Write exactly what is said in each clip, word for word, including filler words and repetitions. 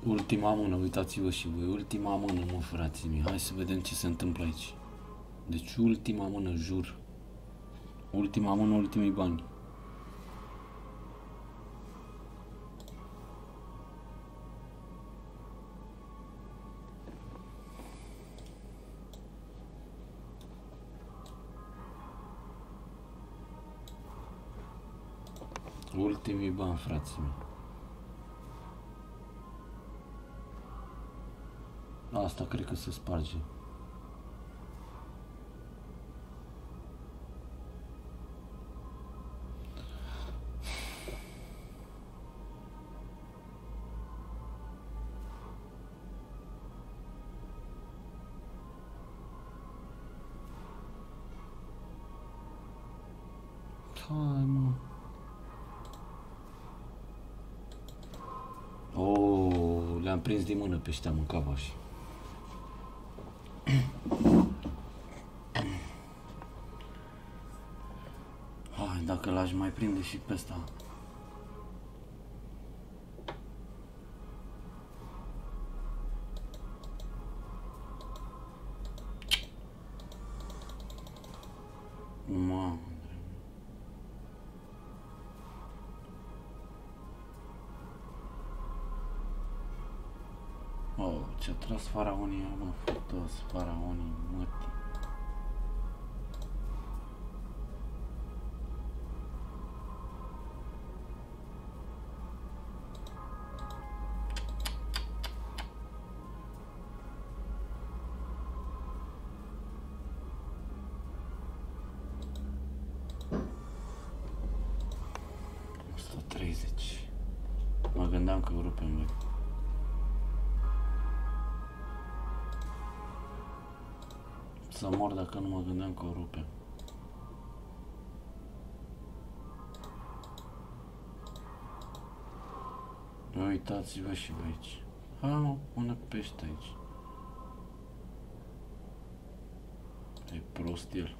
Ultima mână, uitați-vă și voi, ultima mână, mă, frații mei. Hai să vedem ce se întâmplă aici. Deci ultima mână, jur. Ultima mână, ultimii bani. Ultimii bani, frații mei. Asta cred că se sparge. Hai, mă. Oh, le-am prins din mână pe ăștia, mă, cavași. Hai, dacă l-aș mai prinde și pe ăsta. Mă. Oh, ce-a tras faraonii, mă, toți faraonii, mătii. o sută treizeci. Mă gândeam că rupem, băi. Să mor dacă nu mă gândeam că o rupem. Uitați-vă și voi aici. Ha, mă, pune pește aici. E prost el.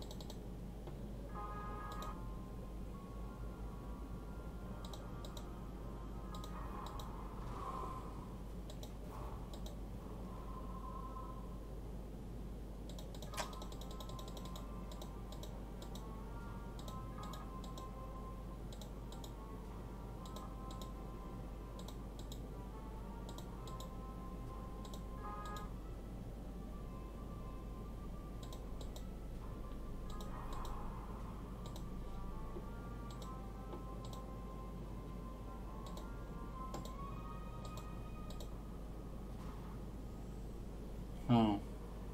Ha.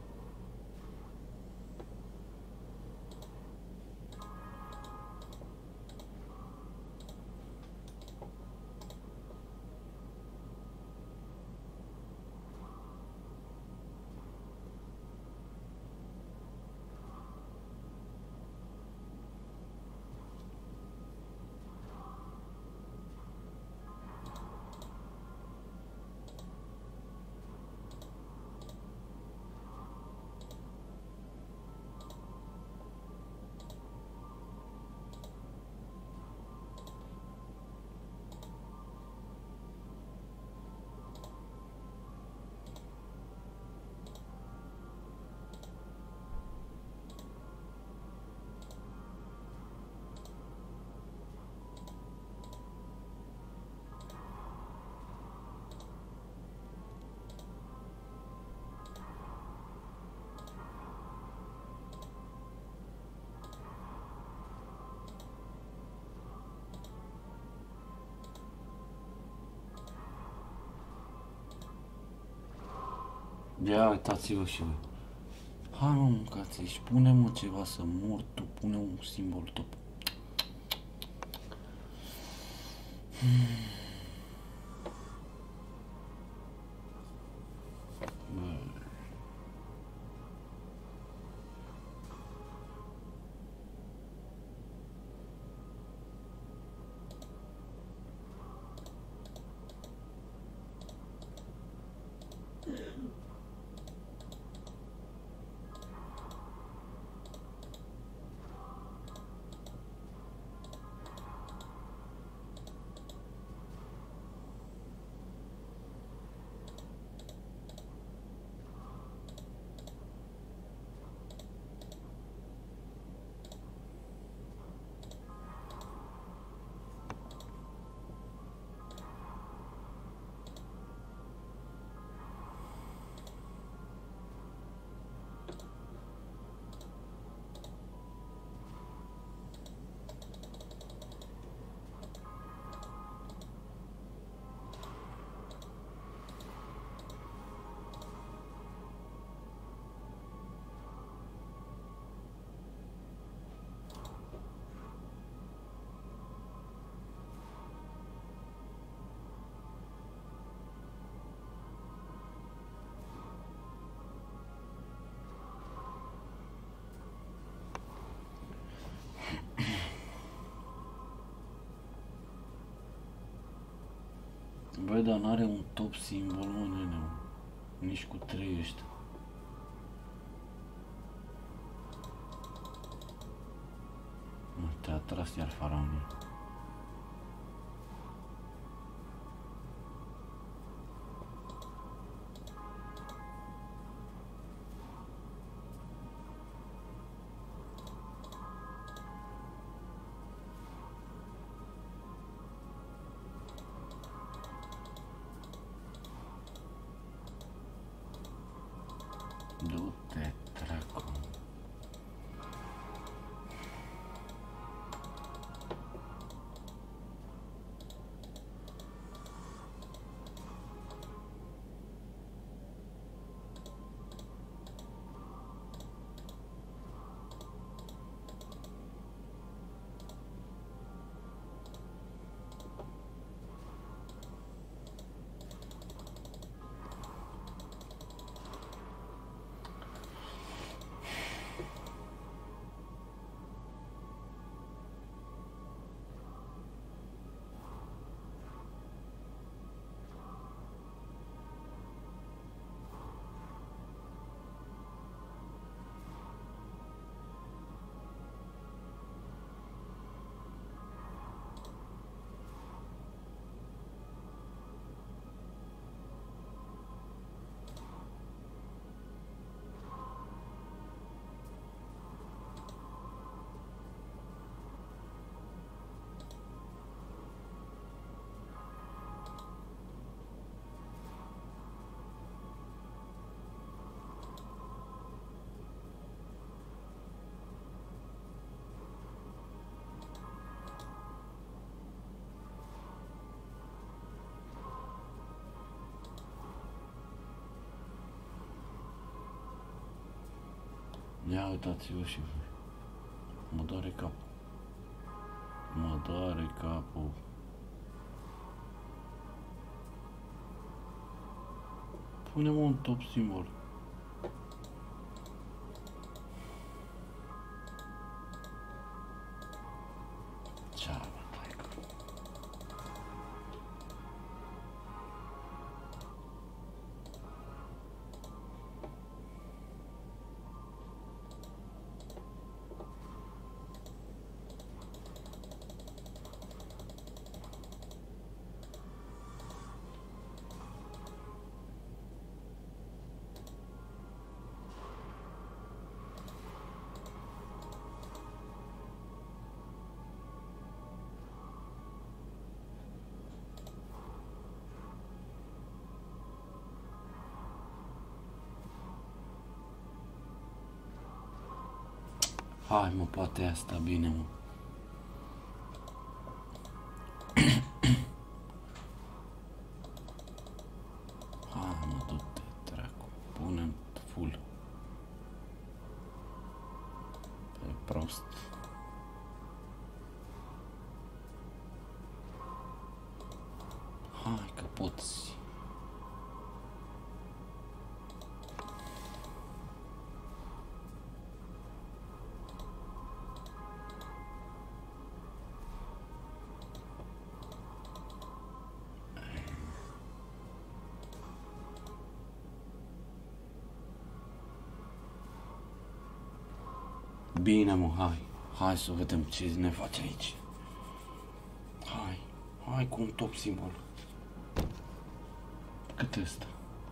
Ia uitați-vă și voi. Hai, mă, mâncați aici, pune-mă ceva să mor tu, pune un simbol top. Băi, dar n-are un top simbol, mă, nene, mă. Nici cu trei ăștia. Nu, te-a tras iar faraonul. Du-te, dracu. Ia uitați-vă și voi. Mă doare capul. Mă doare capul. Pune-mă un top simbol. Ceaba, taică. Hai mă, poate asta, bine mă. Hai mă, du-te, dracu, pune-mi full. Pe prost. Hai că poți. Bine mă, hai, hai să vedem ce ne face aici. Hai, hai cu un top simbol. Cât este?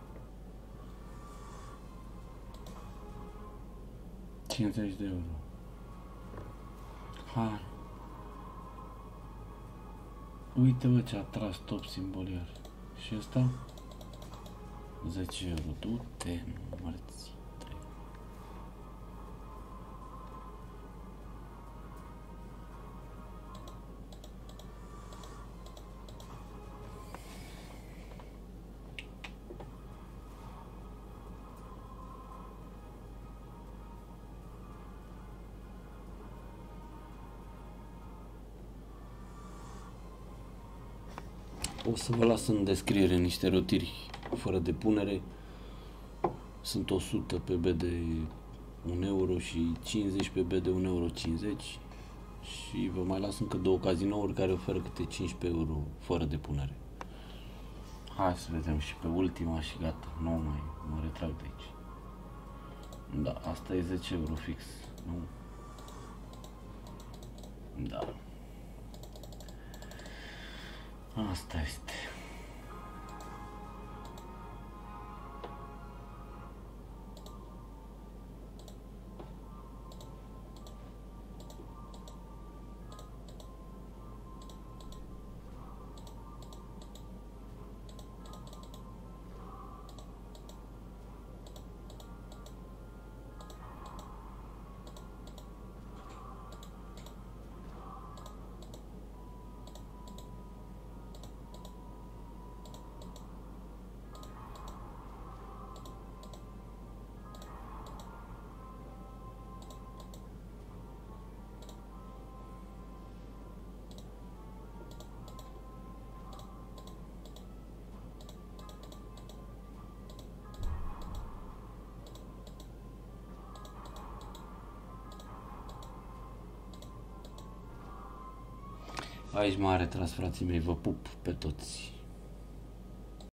cincizeci de euro. Hai. Uite bă ce a tras top simbol iar. Și ăsta? zece euro. Du-te, mărți. O să vă las în descriere niște rotiri fără depunere. Sunt o sută pe B de un euro și cincizeci pe B de un euro cincizeci. Și vă mai las încă două cazinouri care oferă câte cincisprezece euro fără depunere. Hai să vedem și pe ultima și gata, nu mai mă retrag de aici. Da, asta e zece euro fix, nu? Da. Asta este. Aici m-a retras, frații mei, vă pup pe toți.